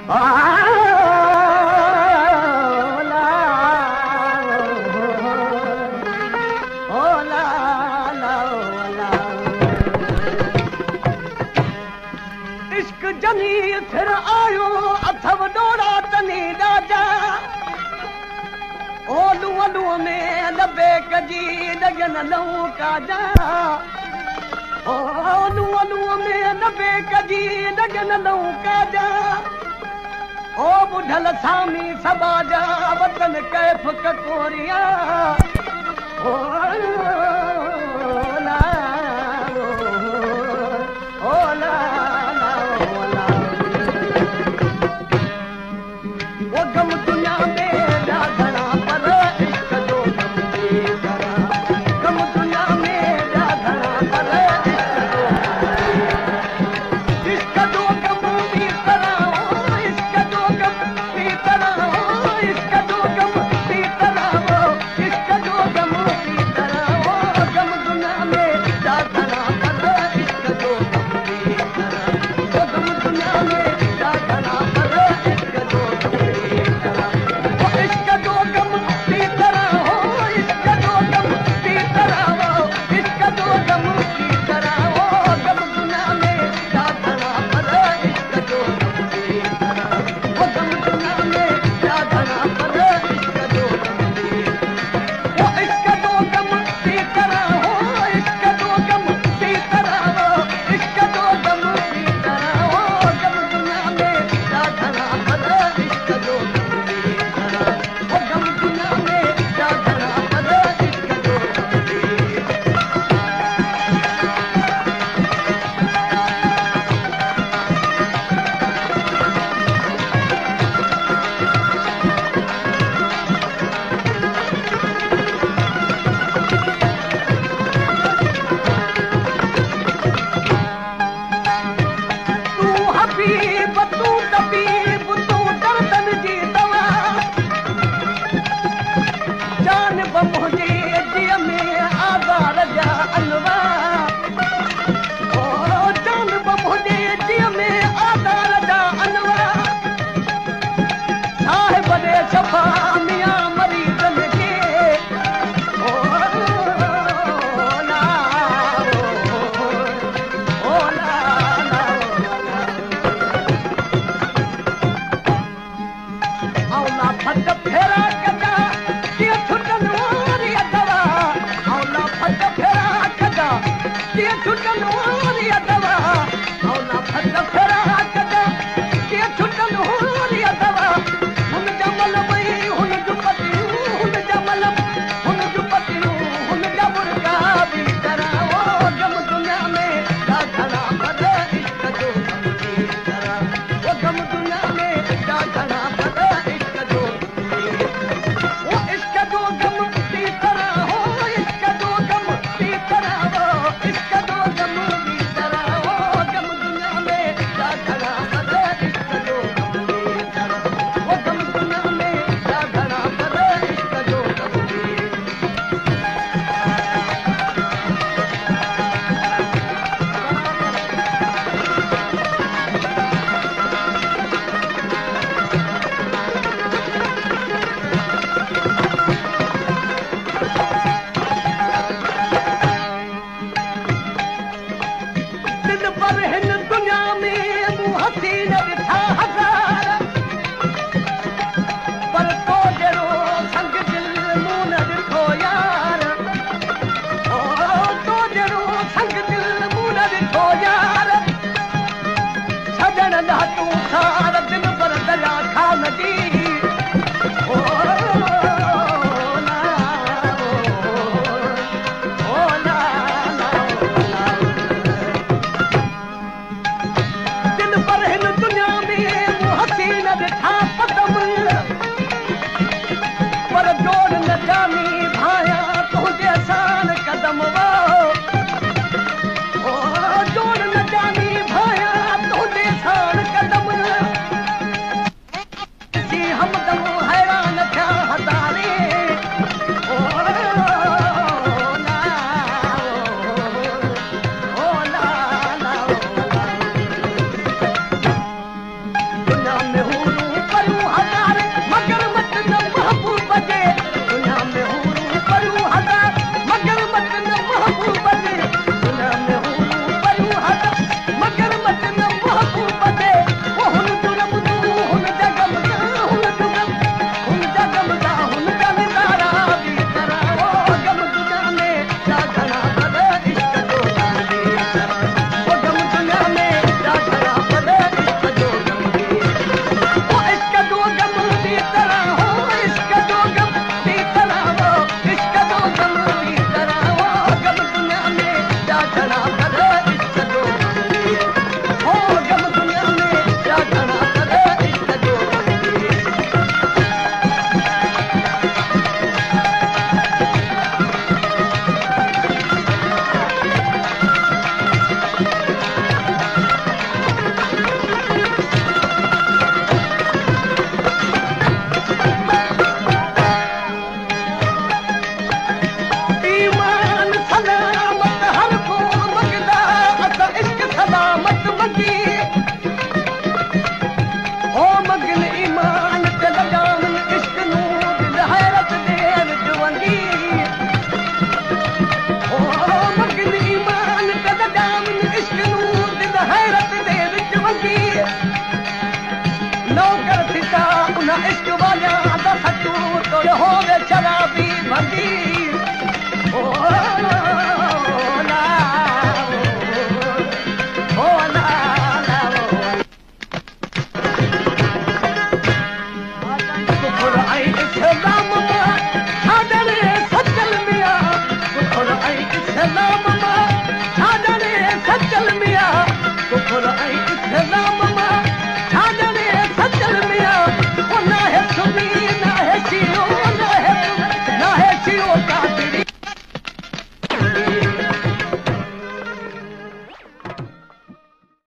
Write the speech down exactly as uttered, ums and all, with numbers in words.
इश्क जनी फिर आयो अथव डोरा तनी राजा ओलू ओलू में लबे कजी लगन लऊ काजा ओलू ओलू में लबे कजी लगन लऊ काजा ओ बुढ़ल सामी सबाजा वतन कैफ ककोरिया ओ ला ओ ला वो गम दुनिया में राधना पर इश्क जो गम की तरह गम दुनिया में राधना पर इश्क जो गम की तरह इश्क जो गम की तरह इश्क जो गम की तरह इश्क जो गम की तरह गम दुनिया में राधना पर इश्क जो गम की तरह वो गम दुनिया में राधना पर इश्क जो कुफर ऐं इस्लाम मां छा ॼणे सचल मिया वो ना है सुनी ना है शियो ना है ना है शियो काफिरी